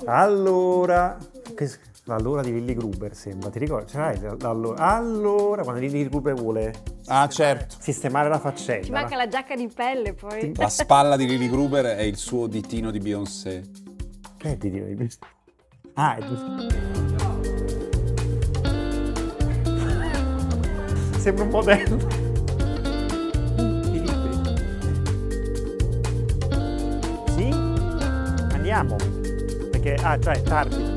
Allora, l'allora di Lilli Gruber sembra, ti ricordi? Ce l'hai allora, quando Lilli Gruber vuole certo. sistemare la faccenda. Ci manca la giacca di pelle poi. La spalla di Lily Gruber è il suo ditino di Beyoncé. Che è il ditino di Beyoncé? Ah, è giusto. Sembra un modello. Sì? Andiamo. Perché, già è tardi.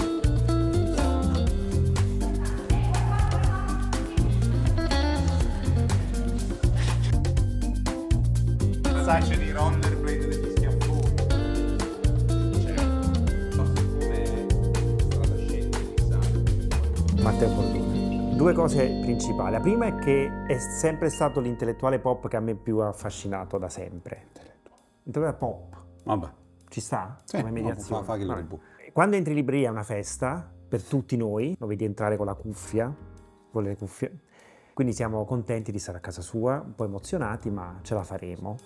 C'è di rollerblade degli schiaffoni. Matteo Bordone. Due cose principali. La prima è che è sempre stato l'intellettuale pop che a me più ha affascinato da sempre. Intellettuale pop. Vabbè. Ci sta? Sì, come mediazione. fa che lo Vabbè. ribu. Quando entri in libreria è una festa per tutti noi, lo vedi entrare con la cuffia, con le cuffie. Quindi siamo contenti di stare a casa sua, un po' emozionati, ma ce la faremo.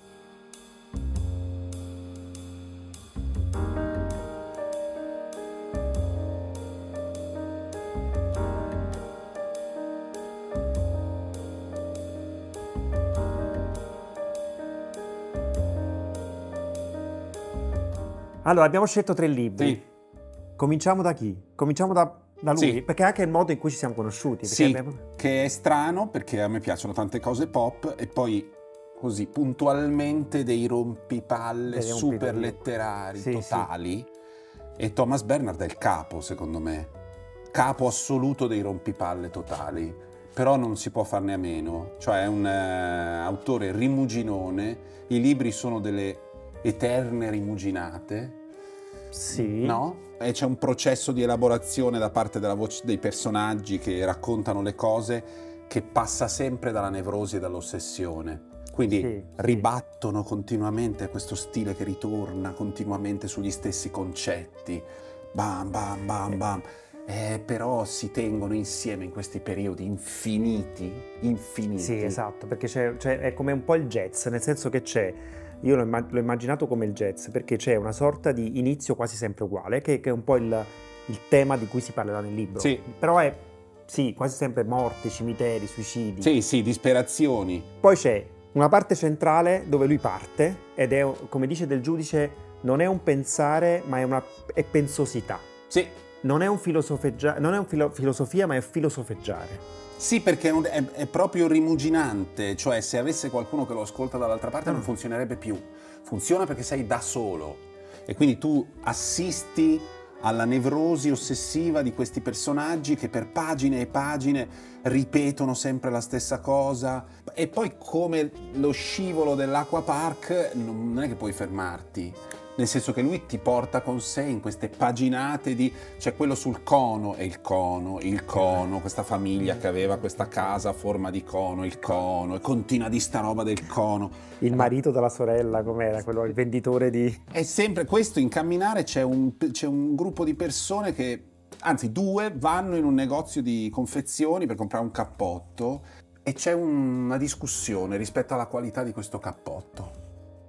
Allora, abbiamo scelto 3 libri. Sì. Cominciamo da chi? Cominciamo da lui, Sì. perché è anche il modo in cui ci siamo conosciuti. Perché Sì, abbiamo- che è strano perché a me piacciono tante cose pop e poi così puntualmente dei rompipalle Dei super rompipalle. letterari Sì, totali. E Thomas Bernhard è il capo, secondo me. Capo assoluto dei rompipalle totali. Però non si può farne a meno. Cioè è un autore rimuginone. I libri sono delle eterne rimuginate. Sì. No? E c'è un processo di elaborazione da parte della voce dei personaggi che raccontano le cose che passa sempre dalla nevrosi e dall'ossessione. Quindi Sì, ribattono continuamente questo stile che ritorna continuamente sugli stessi concetti. Bam, bam, bam, bam. Però si tengono insieme in questi periodi infiniti. Sì, esatto, perché è come un po' il jazz, nel senso che io l'ho immaginato come il jazz, perché c'è una sorta di inizio quasi sempre uguale, che è un po' il tema di cui si parlerà nel libro. Sì. Però è, sì, quasi sempre morte, cimiteri, suicidi. Sì, sì, disperazioni. Poi c'è una parte centrale dove lui parte, ed è, come dice Del Giudice, non è un pensare, ma è pensosità. Sì. Non è un filosofia, ma è filosofeggiare. Sì, perché è proprio rimuginante, cioè se avesse qualcuno che lo ascolta dall'altra parte non funzionerebbe più. Funziona perché sei da solo e quindi tu assisti alla nevrosi ossessiva di questi personaggi che per pagine e pagine ripetono sempre la stessa cosa e poi come lo scivolo dell'Aqua Park non è che puoi fermarti. Nel senso che lui ti porta con sé in queste paginate di... C'è quello sul cono, e il cono, questa famiglia che aveva questa casa a forma di cono, il cono, e continua di sta roba del cono. Il marito della sorella, com'era? Quello, il venditore di... È sempre questo, in Camminare c'è un gruppo di persone che, anzi 2, vanno in un negozio di confezioni per comprare un cappotto e c'è una discussione rispetto alla qualità di questo cappotto.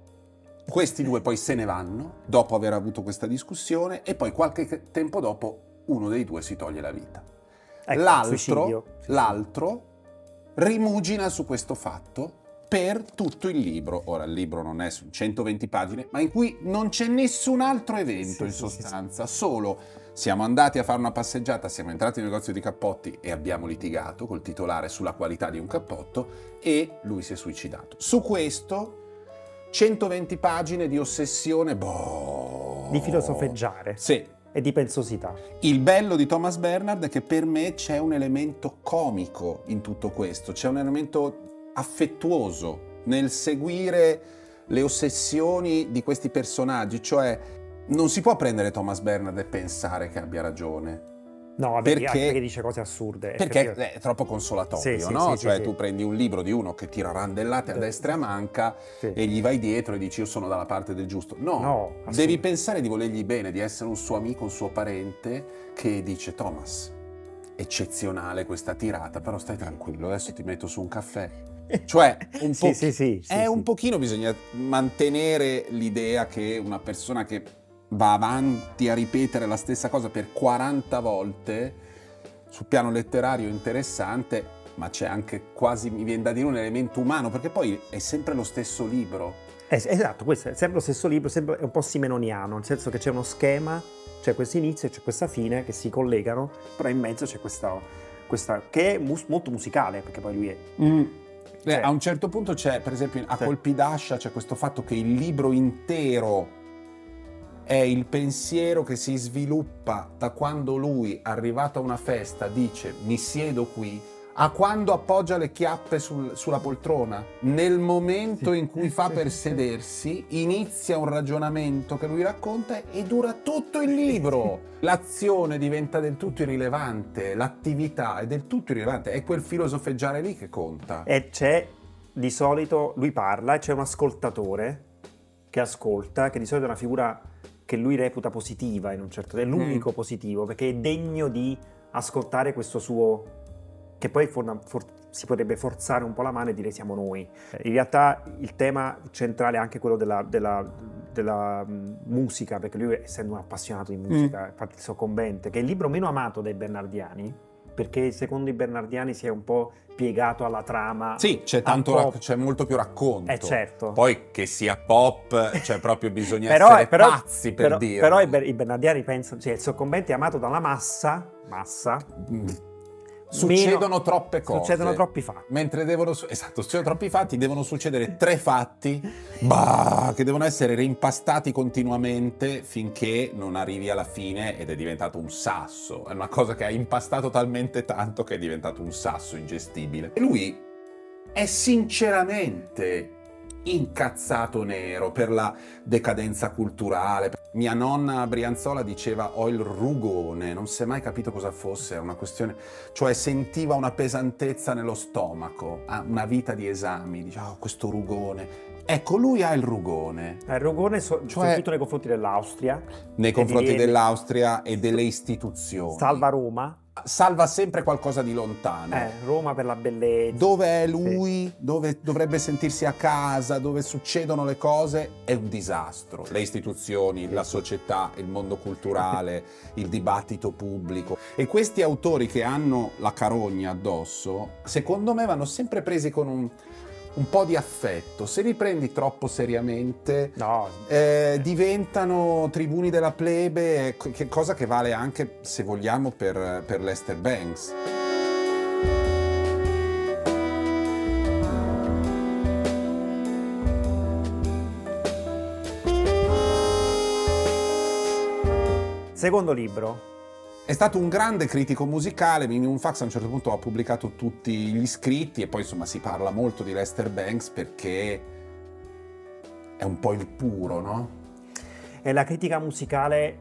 Questi 2 poi se ne vanno, dopo aver avuto questa discussione, e poi qualche tempo dopo uno dei 2 si toglie la vita. Ecco, suicidio. L'altro rimugina su questo fatto per tutto il libro. Ora, il libro non è su 120 pagine, ma in cui non c'è nessun altro evento in sostanza, solo siamo andati a fare una passeggiata, siamo entrati nel negozio di cappotti e abbiamo litigato col titolare sulla qualità di un cappotto e lui si è suicidato. Su questo 120 pagine di ossessione, di filosofeggiare. Sì. E di pensosità. Il bello di Thomas Bernhard è che per me c'è un elemento comico in tutto questo, c'è un elemento affettuoso nel seguire le ossessioni di questi personaggi, cioè non si può prendere Thomas Bernhard e pensare che abbia ragione. No, vabbè, perché dice cose assurde. Perché è troppo consolatorio, no? Cioè tu prendi un libro di uno che tira randellate a destra e a manca e gli vai dietro e dici io sono dalla parte del giusto. No, devi pensare di volergli bene, di essere un suo amico, un suo parente che dice Thomas, eccezionale questa tirata, però stai tranquillo, adesso ti metto su un caffè. Cioè, un pochino bisogna mantenere l'idea che una persona che va avanti a ripetere la stessa cosa per 40 volte, sul piano letterario interessante, ma c'è anche quasi, mi viene da dire, un elemento umano, perché poi è sempre lo stesso libro. Esatto, questo è sempre lo stesso libro, è un po' simenoniano, nel senso che c'è uno schema, c'è questo inizio e c'è questa fine che si collegano, però in mezzo c'è questa che è molto musicale, perché poi lui è... A un certo punto c'è, per esempio, a Colpi d'ascia c'è questo fatto che il libro intero è il pensiero che si sviluppa da quando lui, arrivato a una festa, dice mi siedo qui, a quando appoggia le chiappe sulla poltrona. Nel momento in cui fa per sedersi, inizia un ragionamento che lui racconta e dura tutto il libro. L'azione diventa del tutto irrilevante, l'attività è del tutto irrilevante, è quel filosofeggiare lì che conta. E c'è, di solito, lui parla e c'è un ascoltatore che ascolta, che di solito è una figura che lui reputa positiva in un certo senso, è l'unico positivo, perché è degno di ascoltare questo suo... che poi si potrebbe forzare un po' la mano e dire siamo noi. In realtà il tema centrale è anche quello della musica, perché lui, essendo un appassionato di musica, infatti il Soccombente, che è il libro meno amato dai bernardiani, perché secondo i bernardiani si è un po' piegato alla trama. Sì, c'è molto più racconto. Certo. Poi che sia pop, cioè proprio bisogna essere pazzi per dirlo. Però i bernardiani pensano, cioè il Soccombente è amato da una massa. Succedono troppe cose. Succedono troppi fatti. Mentre succedono troppi fatti, devono succedere 3 fatti che devono essere reimpastati continuamente finché non arrivi alla fine ed è diventato un sasso. È una cosa che ha impastato talmente tanto che è diventato un sasso ingestibile. E lui è sinceramente incazzato nero per la decadenza culturale. Mia nonna a Brianzola diceva ho il rugone, non si è mai capito cosa fosse, era una questione, cioè sentiva una pesantezza nello stomaco, ha una vita di esami, diceva questo rugone. Ecco, lui ha il rugone. Il rugone soprattutto nei confronti dell'Austria. Nei confronti dell'Austria e delle istituzioni. Salva Roma. Salva sempre qualcosa di lontano. Roma per la bellezza. Dove è lui, dove dovrebbe sentirsi a casa, dove succedono le cose, è un disastro. Le istituzioni, la società, il mondo culturale, il dibattito pubblico. E questi autori che hanno la carogna addosso, secondo me vanno sempre presi con un po' di affetto. Se li prendi troppo seriamente diventano tribuni della plebe, cosa che vale anche, se vogliamo, per Lester Banks. Secondo libro. È stato un grande critico musicale, Minimum Fax a un certo punto ha pubblicato tutti gli scritti e poi insomma si parla molto di Lester Banks perché è un po' il puro, no? È la critica musicale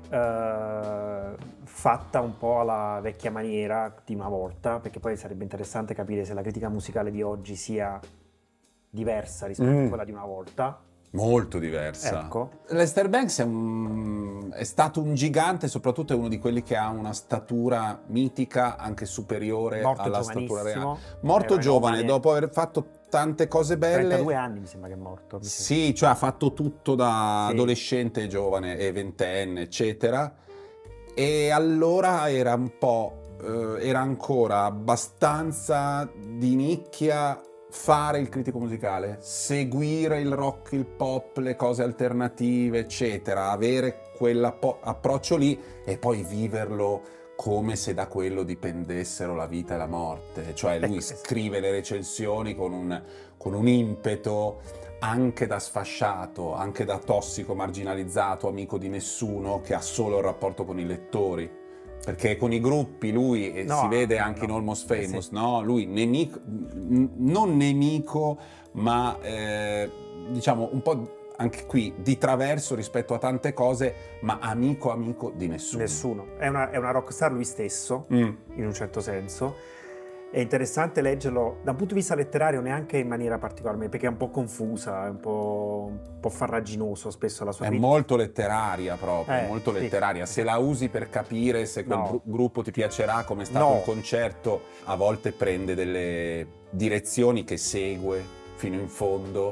fatta un po' alla vecchia maniera di una volta, perché poi sarebbe interessante capire se la critica musicale di oggi sia diversa rispetto a quella di una volta. Molto diversa. Ecco. Lester Banks è stato un gigante, soprattutto è uno di quelli che ha una statura mitica, anche superiore alla statura reale. Morto giovane, dopo aver fatto tante cose belle. 32 anni mi sembra che è morto. Sì, cioè ha fatto tutto da adolescente, giovane e ventenne, eccetera. E allora era era ancora abbastanza di nicchia fare il critico musicale, seguire il rock, il pop, le cose alternative, eccetera, avere quell'approccio lì e poi viverlo come se da quello dipendessero la vita e la morte. Cioè lui scrive le recensioni con un impeto anche da sfasciato, anche da tossico, marginalizzato, amico di nessuno, che ha solo il rapporto con i lettori. Perché con i gruppi lui si vede anche in Almost Famous, no? Lui non nemico, ma diciamo un po' anche qui di traverso rispetto a tante cose, ma amico di nessuno. È una rockstar lui stesso, in un certo senso. È interessante leggerlo da un punto di vista letterario, neanche in maniera particolarmente, perché è un po' confusa, è un po' farraginoso spesso la sua critica. È molto letteraria proprio, molto letteraria. Se la usi per capire se quel gruppo ti piacerà, come è stato il concerto, a volte prende delle direzioni che segue fino in fondo,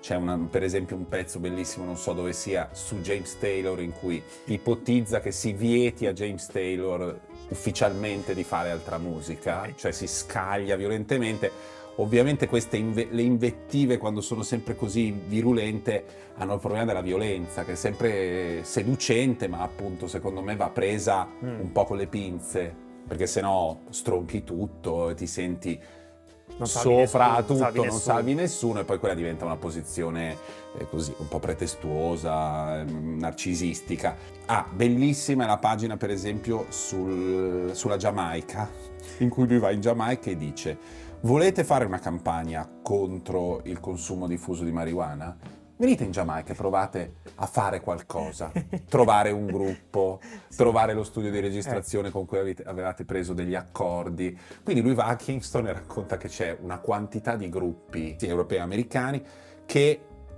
C'è per esempio un pezzo bellissimo, non so dove sia, su James Taylor, in cui ipotizza che si vieti a James Taylor ufficialmente di fare altra musica, cioè si scaglia violentemente. Ovviamente le invettive, quando sono sempre così virulente, hanno il problema della violenza, che è sempre seducente, ma appunto secondo me va presa un po' con le pinze, perché sennò stronchi tutto e ti senti sopra tutto, non salvi nessuno, e poi quella diventa una posizione così un po' pretestuosa, narcisistica. Bellissima è la pagina per esempio sulla Giamaica, in cui lui va in Giamaica e dice: volete fare una campagna contro il consumo diffuso di marijuana? Venite in Giamaica e provate a fare qualcosa, trovare un gruppo, trovare lo studio di registrazione con cui avevate preso degli accordi. Quindi lui va a Kingston e racconta che c'è una quantità di gruppi europei e americani che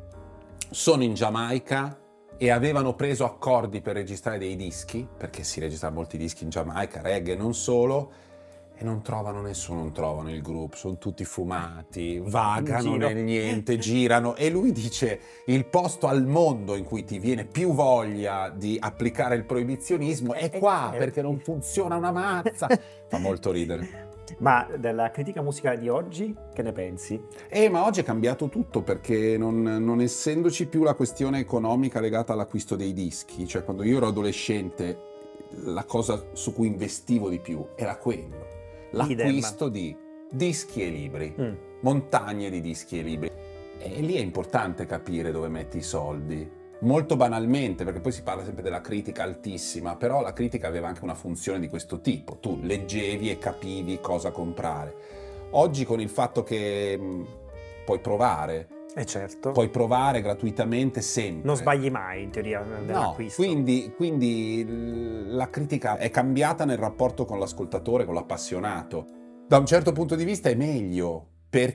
sono in Giamaica e avevano preso accordi per registrare dei dischi, perché si registrano molti dischi in Giamaica, reggae e non solo, e non trovano nessuno, non trovano il gruppo, sono tutti fumati, vagano nel niente, girano. E lui dice: il posto al mondo in cui ti viene più voglia di applicare il proibizionismo è qua, perché non funziona una mazza. Fa molto ridere. Ma della critica musicale di oggi, che ne pensi? Ma oggi è cambiato tutto, perché non essendoci più la questione economica legata all'acquisto dei dischi, cioè quando io ero adolescente la cosa su cui investivo di più era quello. L'acquisto di dischi e libri, montagne di dischi e libri. E lì è importante capire dove metti i soldi. Molto banalmente, perché poi si parla sempre della critica altissima, però la critica aveva anche una funzione di questo tipo. Tu leggevi e capivi cosa comprare. Oggi, con il fatto che puoi provare, certo, puoi provare gratuitamente sempre. Non sbagli mai in teoria nell'acquisto. Quindi la critica è cambiata nel rapporto con l'ascoltatore, con l'appassionato. Da un certo punto di vista è meglio,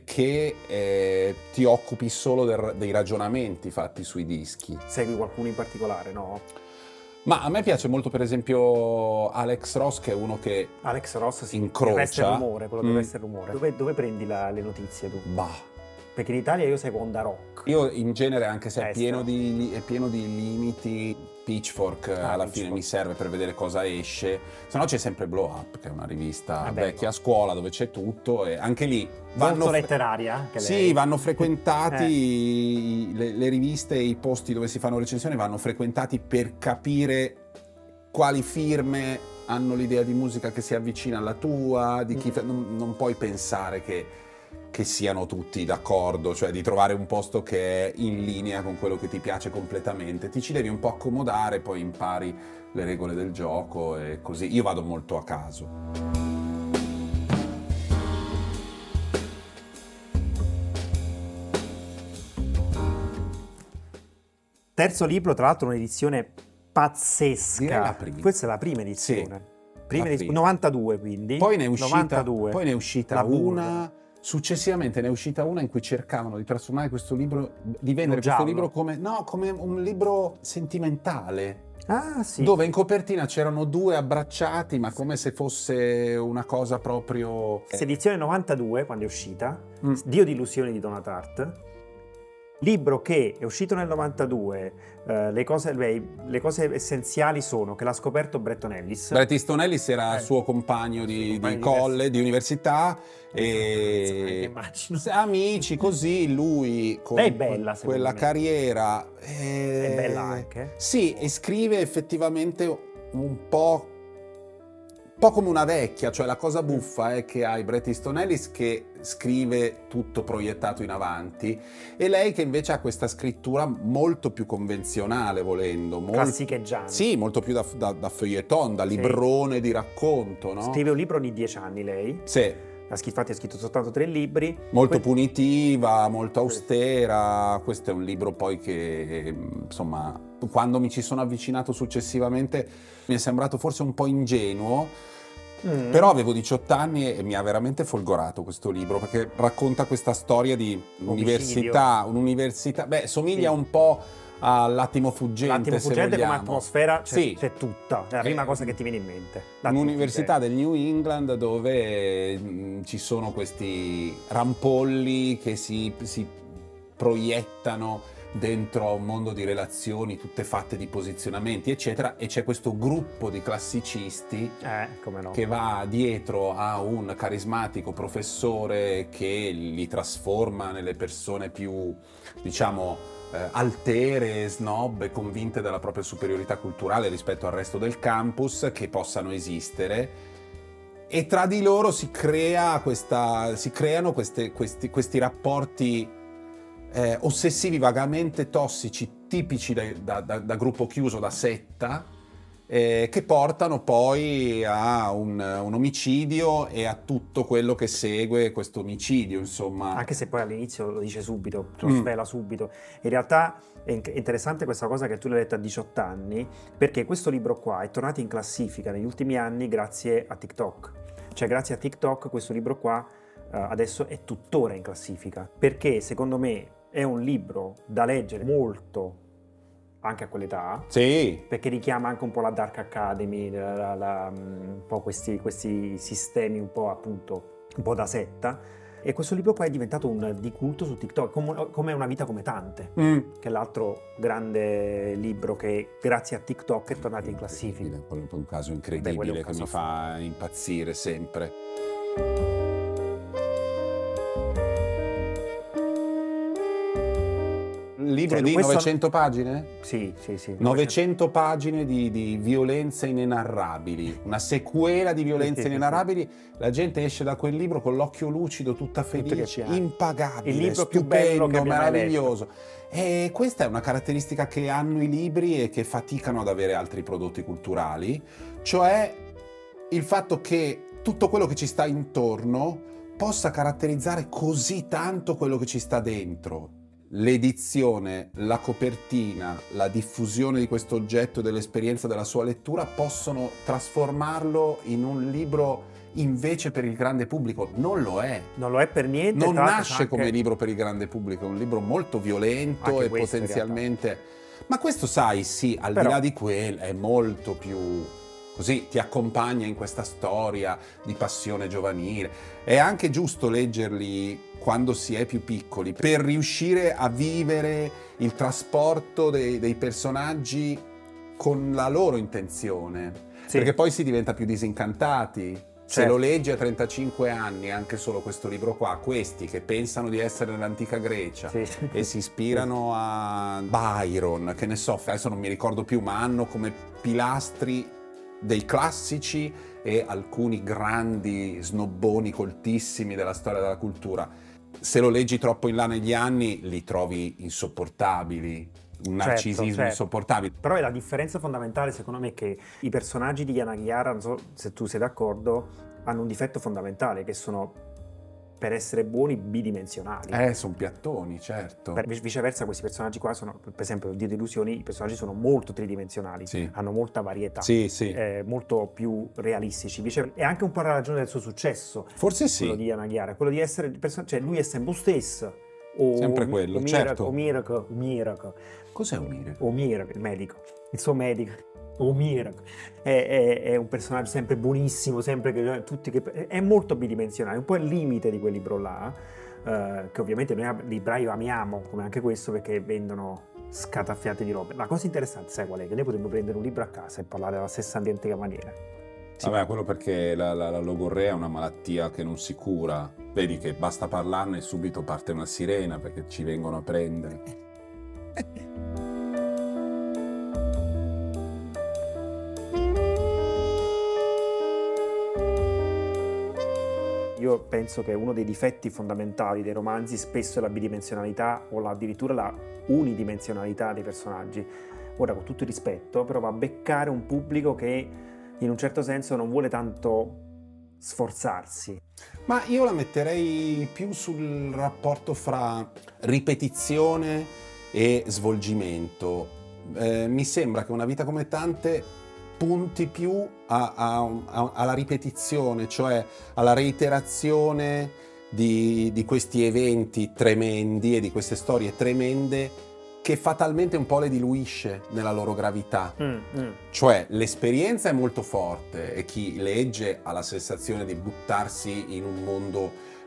perché ti occupi solo dei ragionamenti fatti sui dischi. Segui qualcuno in particolare, no? Ma a me piace molto per esempio Alex Ross, che è uno che Alex Ross, sì, incrocia. deve essere il rumore, quello deve essere il rumore. Dove prendi le notizie tu? Bah. Perché in Italia io seguo Onda Rock. Io in genere, anche se è pieno di limiti, Pitchfork alla fine mi serve per vedere cosa esce. Se no c'è sempre Blow Up, che è una rivista vecchia a scuola dove c'è tutto, e anche lì molto letteraria. Sì, vanno frequentati le riviste e i posti dove si fanno recensioni, vanno frequentati per capire quali firme hanno l'idea di musica che si avvicina alla tua, di chi non puoi pensare che siano tutti d'accordo, cioè di trovare un posto che è in linea con quello che ti piace completamente. Ti ci devi un po' accomodare, poi impari le regole del gioco e così. Io vado molto a caso. Terzo libro, tra l'altro un'edizione pazzesca. Direi la prima. Questa è la prima edizione. Sì, 92 quindi. Poi ne è uscita, 92. Poi ne è uscita una. Successivamente ne è uscita una in cui cercavano di trasformare questo libro, di vendere questo libro come un libro sentimentale. Ah, sì. Dove in copertina c'erano due abbracciati, ma come se fosse una cosa proprio. Questa edizione 92, quando è uscita, Dio di illusioni di Donna Tartt. Libro che è uscito nel 92, le cose essenziali sono che l'ha scoperto Bretton Ellis. Bret Easton Ellis era suo compagno di college, di università, e immagino. Amici così, lui con Lei è bella, quella carriera. È bella anche. Sì, e scrive effettivamente un po' come una vecchia, cioè la cosa buffa è che hai Bret Easton Ellis che scrive tutto proiettato in avanti, e lei che invece ha questa scrittura molto più convenzionale, volendo. Classicheggiante. Sì, molto più da feuilleton, da librone di racconto, no? Scrive un libro ogni 10 anni lei. Sì. Infatti ha scritto soltanto 3 libri. Molto punitiva, molto austera. Questo è un libro poi che, insomma, quando mi ci sono avvicinato successivamente mi è sembrato forse un po' ingenuo, però avevo 18 anni e mi ha veramente folgorato questo libro, perché racconta questa storia di un'università, somiglia un po' all'Attimo fuggente, se vogliamo. Come atmosfera sì. c'è tutta, è la prima cosa che ti viene in mente. Un'università del New England dove ci sono questi rampolli che si proiettano dentro un mondo di relazioni tutte fatte di posizionamenti eccetera, e c'è questo gruppo di classicisti come no, che va dietro a un carismatico professore che li trasforma nelle persone più, diciamo, altere, snob e convinte della propria superiorità culturale rispetto al resto del campus che possano esistere, e tra di loro si creano questi rapporti ossessivi vagamente tossici, tipici da gruppo chiuso, da setta, che portano poi a un omicidio e a tutto quello che segue questo omicidio, insomma. Anche se poi all'inizio lo dice subito, lo svela subito. In realtà è interessante questa cosa che tu l'hai letta a 18 anni, perché questo libro qua è tornato in classifica negli ultimi anni grazie a TikTok. Cioè grazie a TikTok questo libro qua adesso è tuttora in classifica, perché secondo me è un libro da leggere molto anche a quell'età, sì, perché richiama anche un po' la Dark Academy, un po' questi sistemi un po' appunto un po' da setta, e questo libro qua è diventato di culto su TikTok, come Una vita come tante, che è l'altro grande libro che grazie a TikTok è tornato in classifica. Quello è un caso incredibile che mi fa impazzire sempre. Libro di 900 pagine? Sì, sì, sì. 900 pagine di violenze inenarrabili, una sequela di violenze inenarrabili. La gente esce da quel libro con l'occhio lucido, tutta felice, impagabile, il libro stupendo, più bello che meraviglioso. E questa è una caratteristica che hanno i libri e che faticano ad avere altri prodotti culturali, cioè il fatto che tutto quello che ci sta intorno possa caratterizzare così tanto quello che ci sta dentro. L'edizione, la copertina, la diffusione di questo oggetto, dell'esperienza della sua lettura possono trasformarlo in un libro invece per il grande pubblico. Non lo è. Non lo è per niente. Non nasce come libro per il grande pubblico, è un libro molto violento anche e potenzialmente... Ma questo, sai, sì, al di là di quello è molto più... Così ti accompagna in questa storia di passione giovanile. È anche giusto leggerli quando si è più piccoli per riuscire a vivere il trasporto dei personaggi con la loro intenzione. Sì. Perché poi si diventa più disincantati. Se lo leggi a 35 anni, anche solo questo libro qua, questi che pensano di essere nell'antica Grecia e si ispirano a Byron, che ne so, adesso non mi ricordo più, ma hanno come pilastri dei classici e alcuni grandi snobboni coltissimi della storia della cultura. Se lo leggi troppo in là negli anni li trovi insopportabili, un narcisismo insopportabile. Però è la differenza fondamentale secondo me che i personaggi di Yana, non so se tu sei d'accordo, hanno un difetto fondamentale, che sono, per essere buoni, bidimensionali. Sono piattoni, certo. Viceversa questi personaggi qua sono, per esempio, Dio Delusioni, i personaggi sono molto tridimensionali, hanno molta varietà, molto più realistici. È anche un po' la ragione del suo successo. Forse quello di Yana Aguiar, quello di essere, cioè lui è sempre lo stesso. Sempre quello, certo. Omiraco. Cos'è Omiraco? Omiraco, il medico, il suo medico. Omiraco è un personaggio sempre buonissimo, sempre è molto bidimensionale, un po' il limite di quel libro là, che ovviamente noi librai amiamo, come anche questo, perché vendono scataffiate di robe. La cosa interessante, sai qual è? Che noi potremmo prendere un libro a casa e parlare alla stessa identica maniera. Vabbè, quello perché la logorrea è una malattia che non si cura. Vedi che basta parlarne e subito parte una sirena perché ci vengono a prendere. Io penso che uno dei difetti fondamentali dei romanzi spesso è la bidimensionalità o addirittura la unidimensionalità dei personaggi. Ora, con tutto il rispetto, però va a beccare un pubblico che in un certo senso non vuole tanto sforzarsi. Ma io la metterei più sul rapporto fra ripetizione e svolgimento. Mi sembra che Una vita come tante punti più alla ripetizione, cioè alla reiterazione di questi eventi tremendi e di queste storie tremende che fatalmente un po' le diluisce nella loro gravità. Cioè l'esperienza è molto forte e chi legge ha la sensazione di buttarsi in un mondo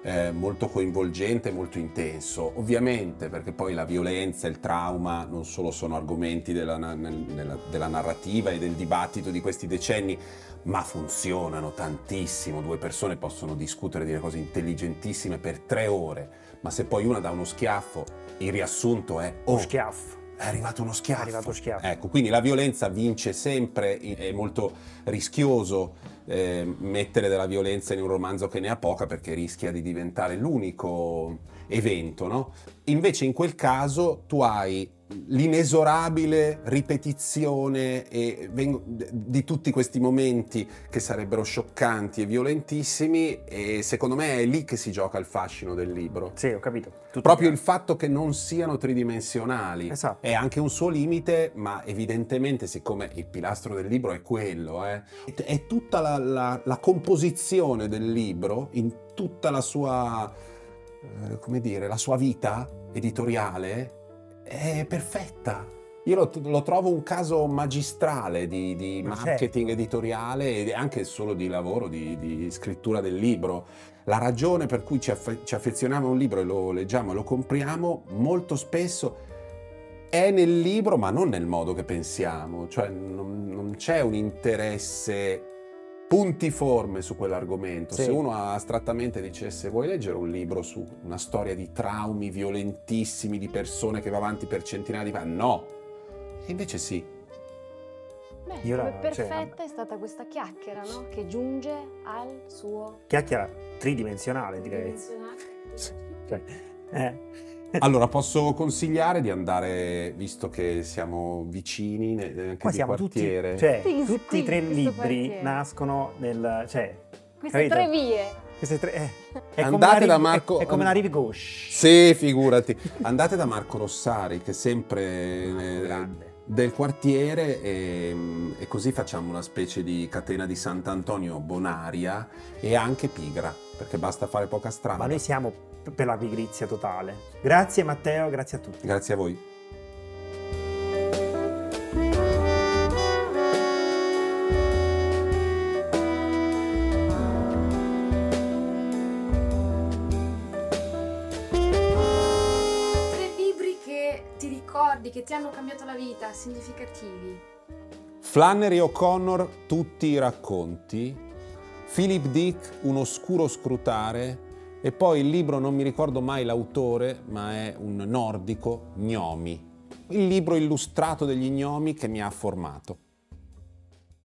molto coinvolgente, molto intenso. Ovviamente, perché poi la violenza e il trauma non solo sono argomenti della narrativa e del dibattito di questi decenni, ma funzionano tantissimo. Due persone possono discutere di cose intelligentissime per 3 ore, ma se poi una dà uno schiaffo, il riassunto è Uno schiaffo. è arrivato uno schiaffo. È arrivato schiaffo. Ecco, quindi la violenza vince sempre, è molto rischioso mettere della violenza in un romanzo che ne ha poca, perché rischia di diventare l'unico evento, no? Invece in quel caso tu hai l'inesorabile ripetizione di tutti questi momenti che sarebbero scioccanti e violentissimi, e secondo me è lì che si gioca il fascino del libro. Sì, ho capito. Proprio il fatto che non siano tridimensionali. Esatto. È anche un suo limite, ma evidentemente, siccome il pilastro del libro è quello, è tutta la composizione del libro, in tutta la sua, come dire, la sua vita editoriale, è perfetta. Io lo trovo un caso magistrale di marketing editoriale e anche solo di lavoro, di scrittura del libro. La ragione per cui ci affezioniamo a un libro e lo leggiamo e lo compriamo molto spesso è nel libro, ma non nel modo che pensiamo. Cioè non c'è un interesse puntiforme su quell'argomento. Sì. Se uno astrattamente dicesse: vuoi leggere un libro su una storia di traumi violentissimi di persone che va avanti per centinaia di anni? No. E invece sì. Beh, Io come la- perfetta è stata questa chiacchiera, no? Che giunge al suo Chiacchiera tridimensionale, direi. dimensionale. Cioè, Allora, posso consigliare di andare, visto che siamo vicini, anche qua di siamo tutti, quartiere. cioè, Sì, tutti i 3 questo libri quartiere. nascono nel, cioè, Queste capito? 3 vie. Queste tre, è come Andate la da rive- Marco- è come la rive gauche. Sì, figurati. Andate da Marco Rossari, che è sempre grande. del quartiere, e così facciamo una specie di catena di Sant'Antonio Bonaria e anche pigra, perché basta fare poca strada. Ma noi siamo per la pigrizia totale. Grazie Matteo, grazie a tutti. Grazie a voi. Tre libri che ti ricordi, che ti hanno cambiato la vita, significativi. Flannery O'Connor, Tutti i racconti, Philip Dick, Un oscuro scrutare, e poi il libro, non mi ricordo mai l'autore, ma è un nordico, Gnomi. Il libro illustrato degli gnomi che mi ha formato.